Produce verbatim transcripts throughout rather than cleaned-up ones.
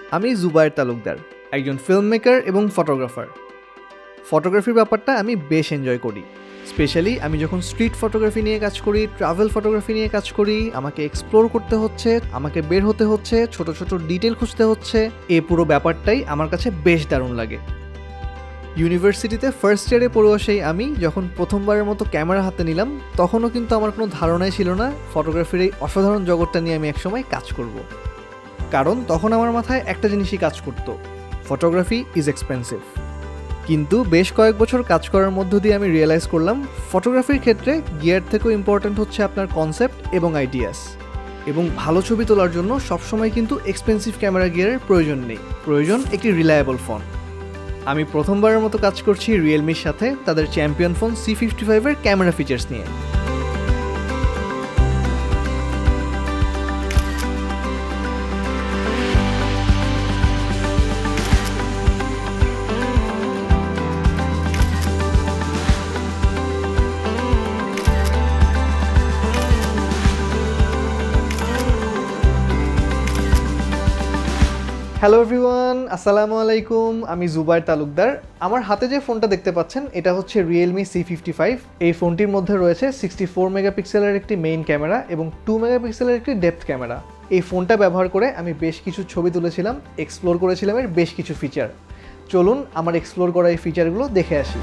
আমি জুবায়ের তালুকদার, একজন film maker এবং ফটোগ্রাফার। ফটোগ্রাফির ব্যাপারটা আমি বেশ এনজয় করি। স্পেশালি আমি যখন স্ট্রিট ফটোগ্রাফি নিয়ে কাজ করি, ট্রাভেল ফটোগ্রাফি নিয়ে কাজ করি, আমাকে এক্সপ্লোর করতে হচ্ছে, আমাকে বের হতে হচ্ছে, ছোট ছোট ডিটেল খুঁজতে হচ্ছে, এই পুরো ব্যাপারটাই আমার কাছে বেশ দারুণ লাগে। ইউনিভার্সিটিতে ফার্স্ট ইয়ারে পড়ে আসেই আমি যখন প্রথমবারের মতো ক্যামেরা হাতে নিলাম, তখনও কিন্তু আমার কোনো ধারণাই ছিল না ফটোগ্রাফির এই অসাধারণ জগৎটা নিয়ে আমি একসময় কাজ করব। কারণ তখন আমার মাথায় একটা জিনিসই কাজ করতো, ফটোগ্রাফি ইজ এক্সপেন্সিভ। কিন্তু বেশ কয়েক বছর কাজ করার মধ্য দিয়ে আমি রিয়েলাইজ করলাম ফটোগ্রাফির ক্ষেত্রে গিয়ার থেকেও ইম্পর্ট্যান্ট হচ্ছে আপনার কনসেপ্ট এবং আইডিয়াস। এবং ভালো ছবি তোলার জন্য সবসময় কিন্তু এক্সপেন্সিভ ক্যামেরা গিয়ারের প্রয়োজন নেই, প্রয়োজন একটি রিলায়েবল ফোন। আমি প্রথমবারের মতো কাজ করছি রিয়েলমির সাথে তাদের চ্যাম্পিয়ন ফোন সি ফিফটি ফাইভের ক্যামেরা ফিচার্স নিয়ে। হ্যালো এভরিওয়ান, আসসালামু আলাইকুম। আমি জুবায়ের তালুকদার। আমার হাতে যে ফোনটা দেখতে পাচ্ছেন এটা হচ্ছে রিয়েলমি সি ফিফটি ফাইভ। এই ফোনটির মধ্যে রয়েছে সিক্সটি ফোর মেগাপিক্সেলের একটি মেইন ক্যামেরা এবং টু মেগাপিক্সেলের একটি ডেপথ ক্যামেরা। এই ফোনটা ব্যবহার করে আমি বেশ কিছু ছবি তুলেছিলাম, এক্সপ্লোর করেছিলাম এর বেশ কিছু ফিচার। চলুন আমার এক্সপ্লোর করা এই ফিচারগুলো দেখে আসি।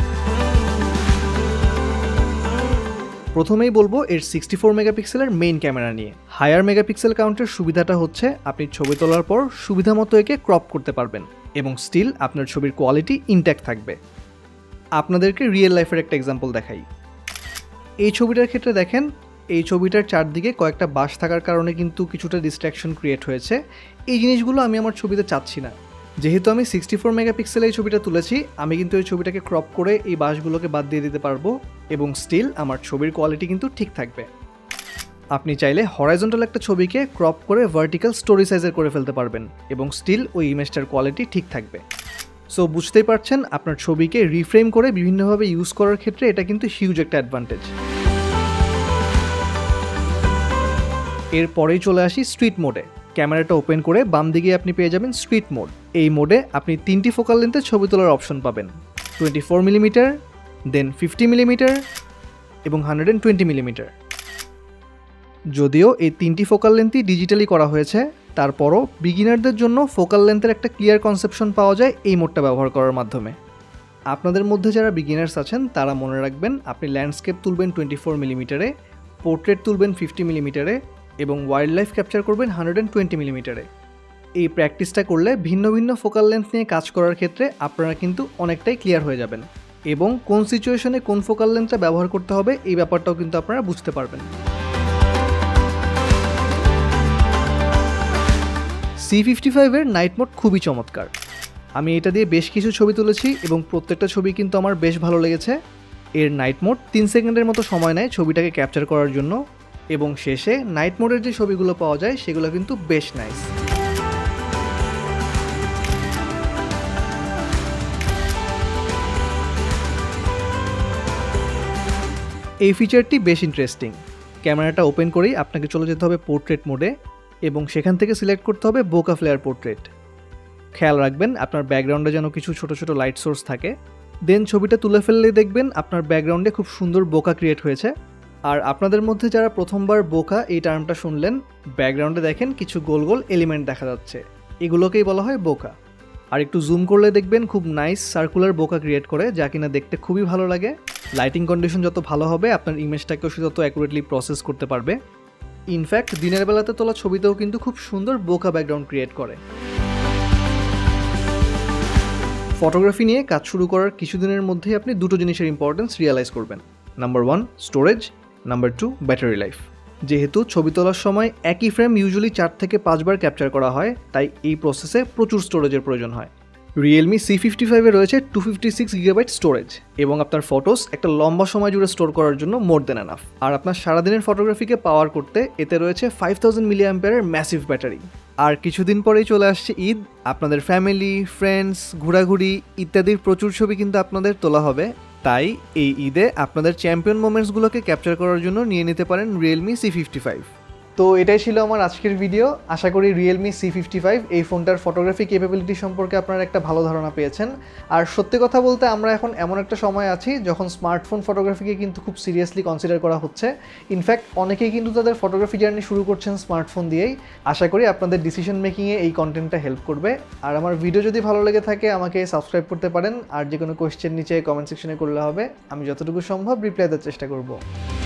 প্রথমেই বলবো এর সিক্সটি ফোর মেগাপিক্সেলের মেইন ক্যামেরা নিয়ে। হায়ার মেগাপিক্সেল কাউন্টের সুবিধাটা হচ্ছে আপনি ছবি তোলার পর সুবিধা মতো একে ক্রপ করতে পারবেন এবং স্টিল আপনার ছবির কোয়ালিটি ইনট্যাক্ট থাকবে। আপনাদেরকে রিয়েল লাইফের একটা এক্সাম্পল দেখাই। এই ছবিটার ক্ষেত্রে দেখেন, এই ছবিটার চারদিকে কয়েকটা বাঁশ থাকার কারণে কিন্তু কিছুটা ডিস্ট্র্যাকশন ক্রিয়েট হয়েছে। এই জিনিসগুলো আমি আমার ছবিতে চাচ্ছি না। যেহেতু আমি সিক্সটি ফোর মেগাপিক্সেলে এই ছবিটা তুলেছি, আমি কিন্তু এই ছবিটাকে ক্রপ করে এই বাঁশগুলোকে বাদ দিয়ে দিতে পারবো এবং স্টিল আমার ছবির কোয়ালিটি কিন্তু ঠিক থাকবে। আপনি চাইলে হরাইজন্টাল একটা ছবিকে ক্রপ করে ভার্টিক্যাল স্টোরি সাইজের করে ফেলতে পারবেন এবং স্টিল ওই ইমেজটার কোয়ালিটি ঠিক থাকবে। সো বুঝতেই পারছেন আপনার ছবিকে রিফ্রেম করে বিভিন্নভাবে ইউজ করার ক্ষেত্রে এটা কিন্তু হিউজ একটা অ্যাডভান্টেজ। এরপরেই চলে আসি স্ট্রিট মোডে। ক্যামেরাটা ওপেন করে বাম দিকে আপনি পেয়ে যাবেন স্ট্রিট মোড। এই মোডে আপনি তিনটি ফোকাল লেন্থে ছবি তোলার অপশন পাবেন, twenty four millimetre, then fifty millimetre এবং হান্ড্রেড অ্যান্ড টোয়েন্টি মিলিমিটার। যদিও এই তিনটি ফোকাল লেন্থই ডিজিটালি করা হয়েছে, তারপরও বিগিনারদের জন্য ফোকাল লেন্থের একটা ক্লিয়ার কনসেপশন পাওয়া যায় এই মোডটা ব্যবহার করার মাধ্যমে। আপনাদের মধ্যে যারা বিগিনার্স আছেন তারা মনে রাখবেন আপনি ল্যান্ডস্কেপ তুলবেন টোয়েন্টি ফোর মিলিমিটারে, পোর্ট্রেট তুলবেন ফিফটি মিলিমিটারে এবং ওয়াইল্ড লাইফ ক্যাপচার করবেন হান্ড্রেড অ্যান্ড টোয়েন্টি মিলিমিটারে। এই প্র্যাকটিসটা করলে ভিন্ন ভিন্ন ফোকাল লেন্থ নিয়ে কাজ করার ক্ষেত্রে আপনারা কিন্তু অনেকটাই ক্লিয়ার হয়ে যাবেন এবং কোন সিচুয়েশনে কোন ফোকাল লেন্থটা ব্যবহার করতে হবে এই ব্যাপারটাও কিন্তু আপনারা বুঝতে পারবেন। সি ফিফটি ফাইভের নাইট মোড খুবই চমৎকার। আমি এটা দিয়ে বেশ কিছু ছবি তুলেছি এবং প্রত্যেকটা ছবি কিন্তু আমার বেশ ভালো লেগেছে। এর নাইট মোড তিন সেকেন্ডের মতো সময় নেয় ছবিটাকে ক্যাপচার করার জন্য এবং শেষে নাইট মোডের যে ছবিগুলো পাওয়া যায় সেগুলো কিন্তু বেশ নাইস। এই ফিচারটি বেশ ইন্টারেস্টিং। ক্যামেরাটা ওপেন করেই আপনাকে চলে যেতে হবে পোর্ট্রেট মোডে এবং সেখান থেকে সিলেক্ট করতে হবে বোকা ফ্লেয়ার পোর্ট্রেট। খেয়াল রাখবেন আপনার ব্যাকগ্রাউন্ডে যেন কিছু ছোট ছোট লাইট সোর্স থাকে। দেন ছবিটা তুলে ফেললে দেখবেন আপনার ব্যাকগ্রাউন্ডে খুব সুন্দর বোকা ক্রিয়েট হয়েছে। আর আপনাদের মধ্যে যারা প্রথমবার বোকা এই টার্মটা শুনলেন, ব্যাকগ্রাউন্ডে দেখেন কিছু গোল গোল এলিমেন্ট দেখা যাচ্ছে, এগুলোকেই বলা হয় বোকা। আর একটু জুম করলে দেখবেন খুব নাইস সার্কুলার বোকা ক্রিয়েট করে, যা কিনা দেখতে খুবই ভালো লাগে। লাইটিং কন্ডিশন যত ভালো হবে আপনার ইমেজটাকেও সে তত অ্যাকুরেটলি প্রসেস করতে পারবে। ইনফ্যাক্ট দিনের বেলাতে তোলা ছবিতেও কিন্তু খুব সুন্দর বোকা ব্যাকগ্রাউন্ড ক্রিয়েট করে। ফটোগ্রাফি নিয়ে কাজ শুরু করার কিছুদিনের মধ্যেই আপনি দুটো জিনিসের ইম্পর্টেন্স রিয়েলাইজ করবেন। Number one storage, number two battery life. যেহেতু ছবি তোলার সময় একই ফ্রেম ইউজুয়ালি চার থেকে পাঁচবার ক্যাপচার করা হয়, তাই এই প্রসেসে প্রচুর স্টোরেজের প্রয়োজন হয়। রিয়েলমি সি ফিফটি ফাইভে রয়েছে two fifty six gigabyte storage এবং আপনার ফটোস একটা লম্বা সময় জুড়ে স্টোর করার জন্য মোর দেন এনাফ। আর আপনার সারাদিনের ফটোগ্রাফিকে পাওয়ার করতে এতে রয়েছে ফাইভ থাউজেন্ড মিলি অ্যাম্পিয়ারের ম্যাসিভ ব্যাটারি। আর কিছুদিন পরেই চলে আসছে ঈদ। আপনাদের ফ্যামিলি, ফ্রেন্ডস, ঘোরাঘুরি ইত্যাদির প্রচুর ছবি কিন্তু আপনাদের তোলা হবে। তাই এই ঈদে আপনাদের চ্যাম্পিয়ন মোমেন্টসগুলোকে ক্যাপচার করার জন্য নিয়ে নিতে পারেন রিয়েলমি সি ফিফটি ফাইভ। তো এটাই ছিল আমার আজকের ভিডিও। আশা করি রিয়েলমি সি ফিফটি ফাইভ এই ফোনটার ফটোগ্রাফি ক্যাপাবিলিটি সম্পর্কে আপনারা একটা ভালো ধারণা পেয়েছেন। আর সত্যি কথা বলতে আমরা এখন এমন একটা সময় আছি যখন স্মার্টফোন ফটোগ্রাফিকে কিন্তু খুব সিরিয়াসলি কনসিডার করা হচ্ছে। ইনফ্যাক্ট অনেকেই কিন্তু তাদের ফটোগ্রাফি জার্নি শুরু করছেন স্মার্টফোন দিয়েই। আশা করি আপনাদের ডিসিশন মেকিংয়ে এই কন্টেন্টটা হেল্প করবে। আর আমার ভিডিও যদি ভালো লেগে থাকে আমাকে সাবস্ক্রাইব করতে পারেন, আর যে কোনো কোয়েশ্চেন নিচে কমেন্ট সেকশনে করলে হবে, আমি যতটুকু সম্ভব রিপ্লাই দেওয়ার চেষ্টা করব।